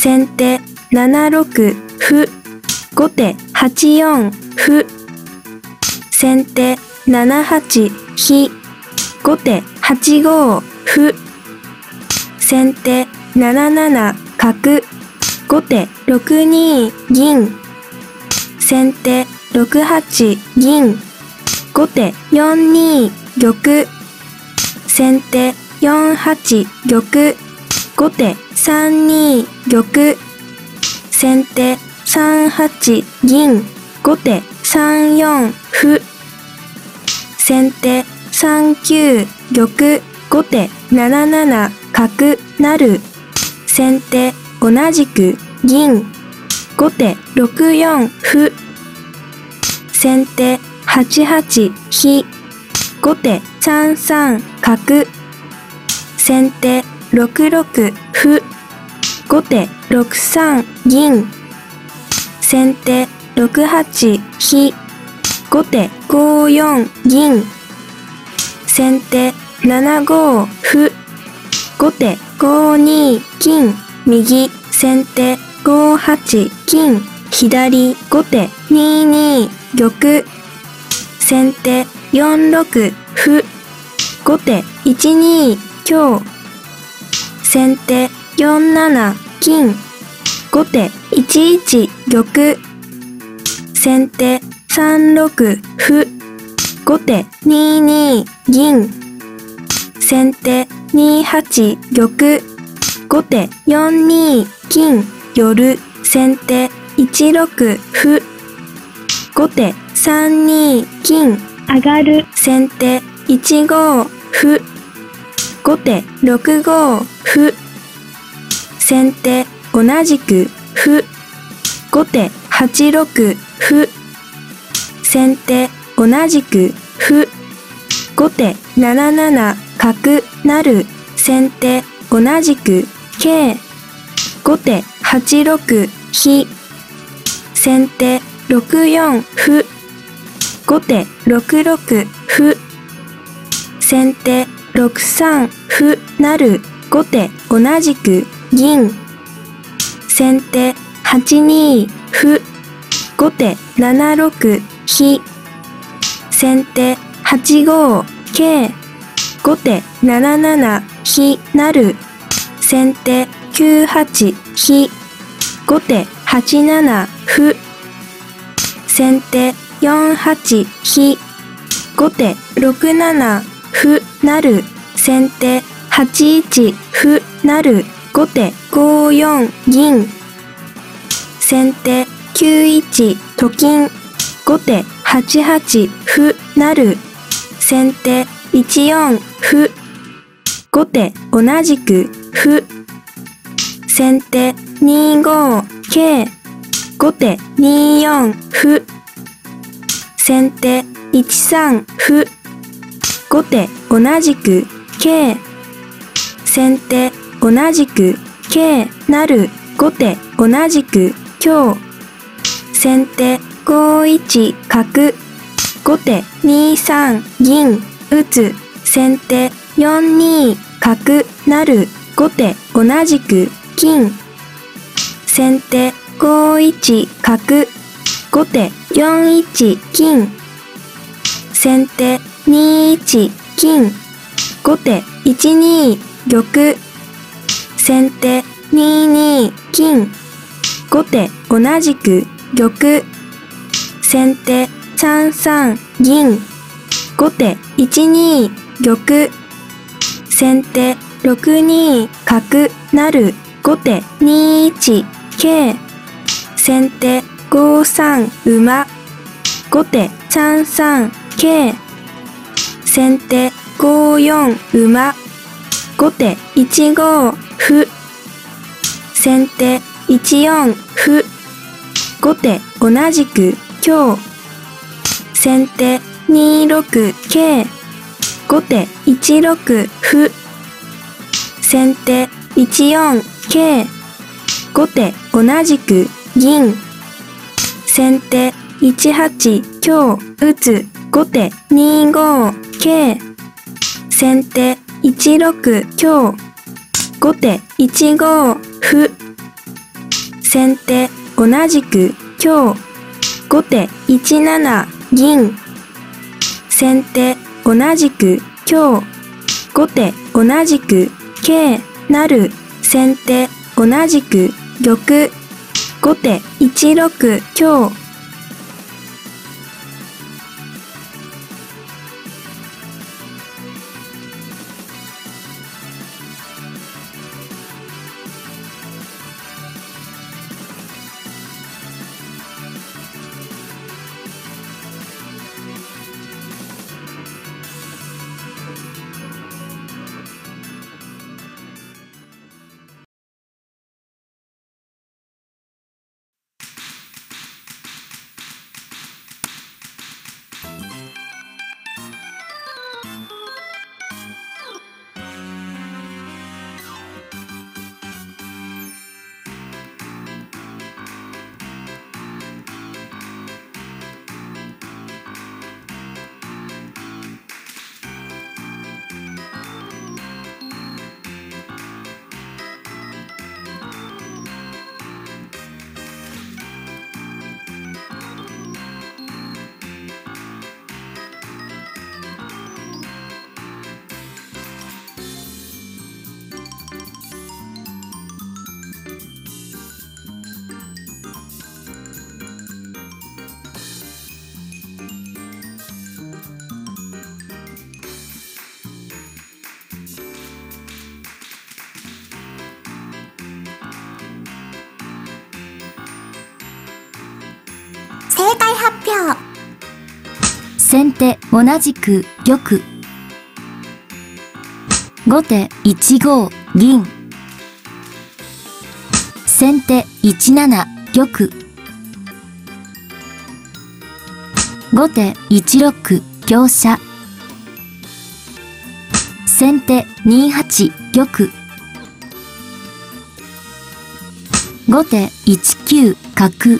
先手7六歩、後手8四歩、先手7八飛、後手8五歩、先手7七角、後手6二銀、先手6八銀、後手4二玉、先手4八玉、後手3二玉、先手3八銀、後手3四歩、先手3九玉、後手7七角成、先手同じく銀、後手6四歩、先手8八飛、後手3三角、先手6六歩、後手6三銀、先手6八飛、後手5四銀、先手7五歩、後手5二金右、先手5八金左、後手2二玉、先手4六歩、後手1二香、先手4七金、後手1一玉、先手3六歩、後手2二銀、先手2八玉、後手4二金寄、先手1六歩、後手3二金上がる、先手1五歩、後手6五歩、先手同じく歩、後手8六歩、先手同じく歩、後手7七角成、先手同じく桂、後手8六飛、先手6四歩、後手6六歩、先手6三歩成、後手同じく銀、先手8二歩、後手7六飛、先手8五桂、後手7七飛成、先手9八飛、後手8七歩、先手4八飛、後手6七歩成、先手8一歩成、後手5四銀、先手9一と金、後手8八歩成、先手1四歩、後手同じく歩、先手2五桂、後手2四歩、先手1三歩、後手同じく桂、先手同じく桂成、後手同じく香、先手5一角、後手2三銀打つ、先手4二角成、後手同じく金、先手5一角、後手4一金、先手2一金、後手1二玉、先手2二金、後手同じく玉、先手3三銀、後手1二玉、先手6二角成、後手2一桂、先手5三馬、後手3三桂、先手5四馬、後手1五歩、先手1四歩、後手同じく香、先手2六桂、後手1六歩、先手1四桂、後手同じく銀、先手1八香打つ、後手2五桂、先手1六香、後手1五歩、 先手同じく香。後手1七銀。先手同じく香。後手同じく桂成。先手同じく玉。後手1六香。 正解発表。 先手同じく玉。後手1五銀。先手1七玉。後手1六香車。先手2八玉。後手1九角。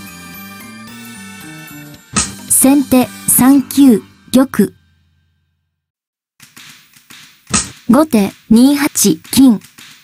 先手3九玉。後手2八金。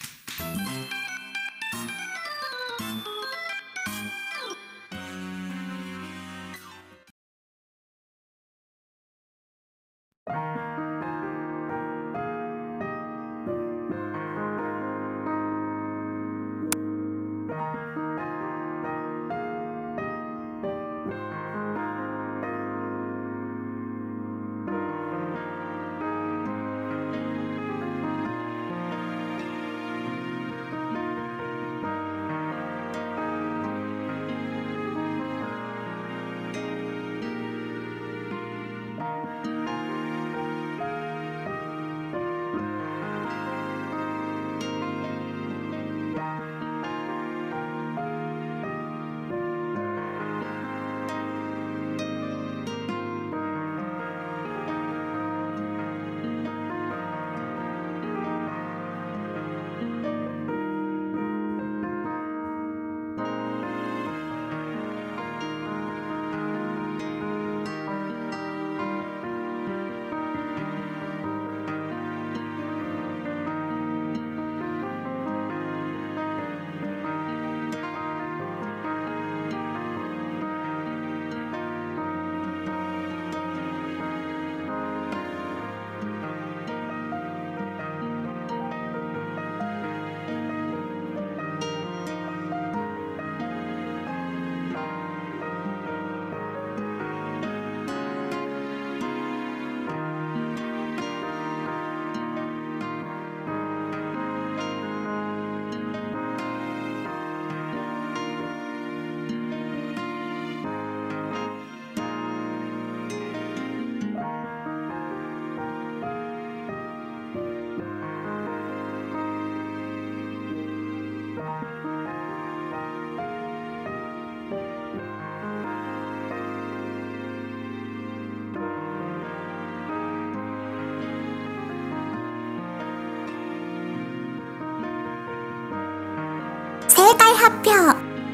正解発表。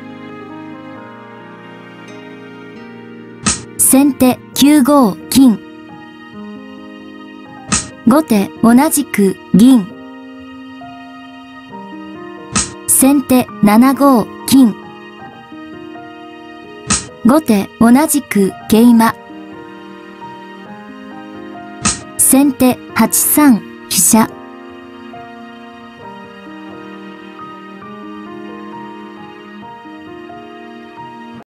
先手9五金。後手同じく銀。先手7五金。 後手同じく桂馬。先手8三飛車。